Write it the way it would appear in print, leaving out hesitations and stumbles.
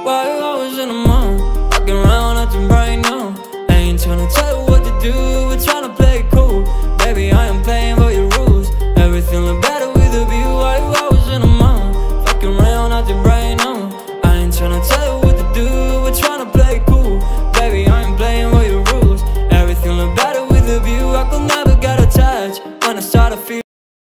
Why you always in the mood? Walking around acting right now. I ain't tryna tell you what to do, we're tryna play it cool. Baby, I am playing by your rules. Everything look bad